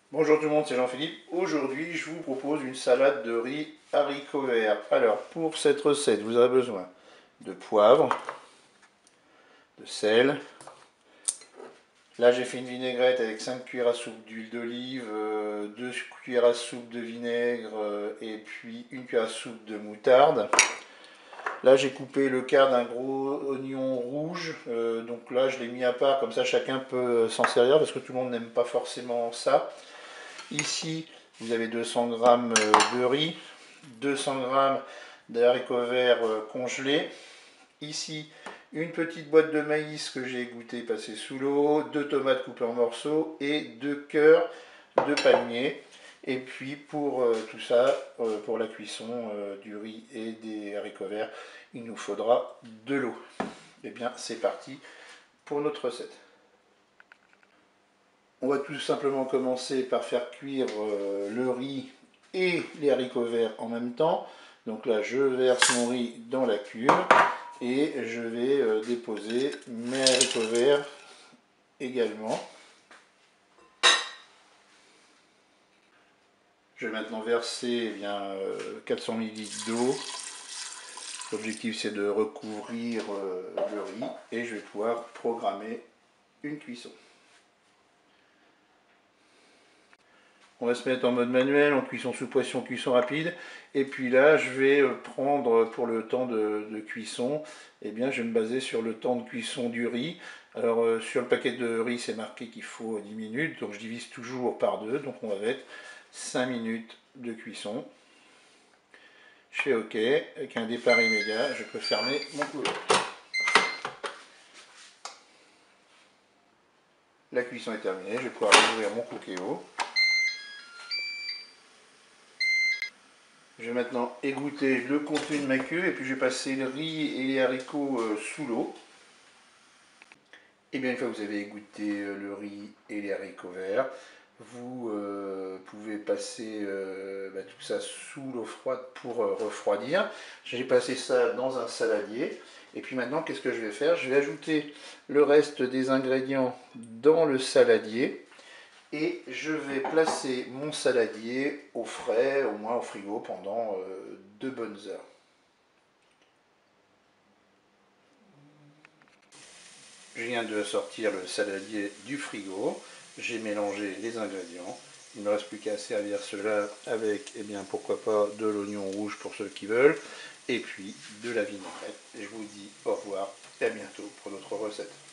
Bonjour tout le monde, c'est Jean-Philippe. Aujourd'hui, je vous propose une salade de riz haricots verts. Alors, pour cette recette, vous aurez besoin de poivre, de sel. Là, j'ai fait une vinaigrette avec 5 cuillères à soupe d'huile d'olive, 2 cuillères à soupe de vinaigre et puis 1 cuillère à soupe de moutarde. Là, j'ai coupé le quart d'un gros oignon rouge. Donc là, je l'ai mis à part, comme ça chacun peut s'en servir parce que tout le monde n'aime pas forcément ça. Ici, vous avez 200 g de riz, 200 g de haricots verts congelés. Ici, une petite boîte de maïs que j'ai égouttée passée sous l'eau, 2 tomates coupées en morceaux et 2 cœurs de palmier. Et puis pour tout ça, pour la cuisson du riz et des haricots verts, il nous faudra de l'eau. Et bien c'est parti pour notre recette. On va tout simplement commencer par faire cuire le riz et les haricots verts en même temps. Donc là, je verse mon riz dans la cuve et je vais déposer mes haricots verts également. Je vais maintenant verser 400 ml d'eau. L'objectif c'est de recouvrir le riz et je vais pouvoir programmer une cuisson. On va se mettre en mode manuel, en cuisson sous pression, cuisson rapide. Et puis là, je vais prendre pour le temps de cuisson, eh bien, je vais me baser sur le temps de cuisson du riz. Alors, sur le paquet de riz, c'est marqué qu'il faut 10 minutes, donc je divise toujours par 2. Donc, on va mettre 5 minutes de cuisson. Je fais OK, avec un départ immédiat, je peux fermer mon couvercle. La cuisson est terminée, je vais pouvoir ouvrir mon cookéo. Je vais maintenant égoutter le contenu de ma queue et puis je vais passer le riz et les haricots sous l'eau. Et bien une fois que vous avez égoutté le riz et les haricots verts, vous pouvez passer tout ça sous l'eau froide pour refroidir. J'ai passé ça dans un saladier. Et puis maintenant, qu'est-ce que je vais faire? Je vais ajouter le reste des ingrédients dans le saladier. Et je vais placer mon saladier au frais, au moins au frigo, pendant 2 bonnes heures. Je viens de sortir le saladier du frigo, j'ai mélangé les ingrédients. Il ne me reste plus qu'à servir cela avec, eh bien, pourquoi pas, de l'oignon rouge pour ceux qui veulent, et puis de la vinaigrette. Et je vous dis au revoir et à bientôt pour notre recette.